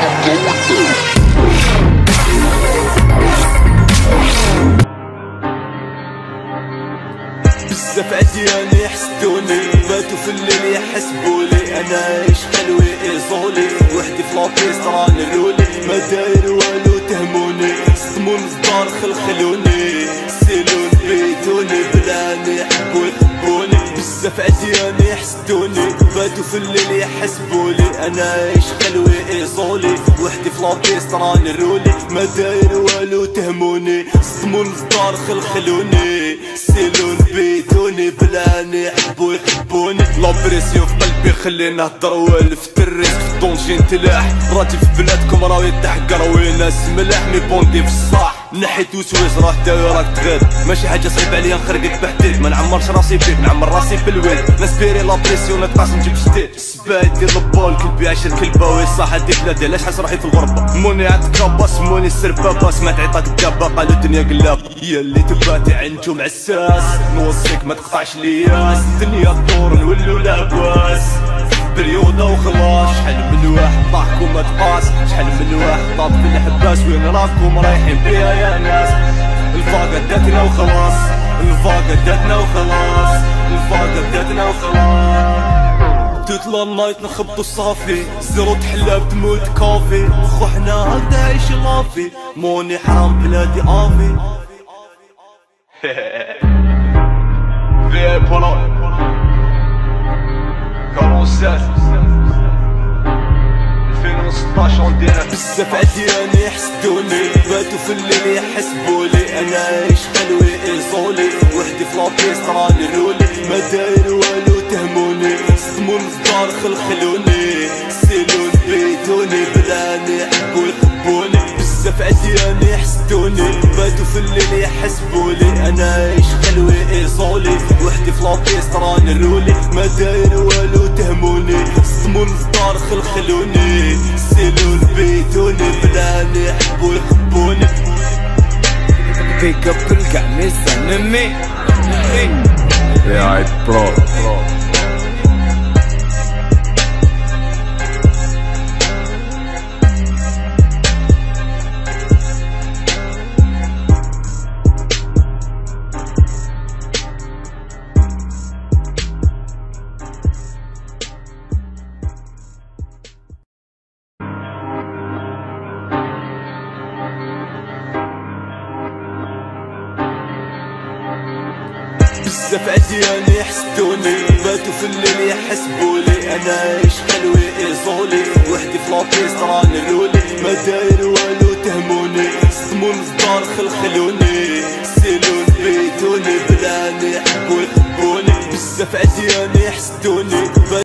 بزاف عديان يحسدوني، باتوا في الليل يحسبولي، انا عايش خلوي ايزولي، وحدي في لابيسترا نرولي، ما داير والو تهموني، صدمون الدار خلخلوني، سيلون بيتوني، بلاني يحبوا يخبوني. بزاف عديان يحسدوني، باتوا في الليل يحسبولي، انا عايش خلوي ايزولي، وحدي في لابيسترا نرولي، ما داير والو تهموني، صدمون الدار خلخلوني، سيلون بيتوني، بلاني يحبوا يخبوني. لابريسيون في قلبي خليني نهضر والف الريسك في الدونجي نتلاح، راتي في بلادكم راهو يتحقر ويناس ملاح مي بوندي في الصاح، نحيت وسويس راه داوي راك تغيب، ماشي حاجه صعيبه عليا نخرقك بحديد، ما نعمرش راسي فيك نعمر راسي بالويل، نسبيري لابريسيون نتقاس نجيب جديد، السبايد ديال البول كلبي 10 كلبه ويصاح هاديك بلادي علاش حاس روحي في الغربه، موني عتكابا سموني السربابه، سمعت عيطاك الدابه قالوا الدنيا قلابه، يا اللي تباتي عنجوم عساس، نوصيك ما تقطعش لياس، الدنيا تدور نولو لاباس، بريودة وخلاص، شحال من واحد طاحك وما تقاس، شحال من واحد طاب في الحباس، وين راكم رايحين بيها يا ناس، الفاقة داتنا وخلاص، الفاقة داتنا وخلاص، الفاقة داتنا وخلاص، تطلع النايت نخبطو الصافي، زيرو تحلى بتموت كافي، خو حنا هكدا عايش لافي، موني حرام بلادي افي. في بولو كارونسات 2016 نديرها. بزاف عديان يحسدوني، باتوا في الليل يحسبولي، انا عايش خلوي ايزولي، وحدي في لابيسترا نرولي، ما داير والو تهموني، صدمون الدار خلخلوني، سيلون بيتوني، بلاني يحبوا يخبوني. بزاف عديان يحسدوني، باتوا في الليل يحسبولي، انا عايش خلوي ايزولي، وحدي في لابيسترا نرولي، ما داير والو تهموني، صدمون الدار خلخلوني، سيلون بيتوني، بلاني يحبوا يخبوني. بيك اب الكاع ميسان مي يا برو بزاف عديان يحسدوني، باتوا في الليل يحسبولي، انا عايش خلوي ايزولي، وحدي في لابيسترا نرولي، ما داير والو تهموني، صدمون الدار خلخلوني، سيلون بيتوني، بلاني يحبوا يخبوني. بزاف عديان يحسدوني.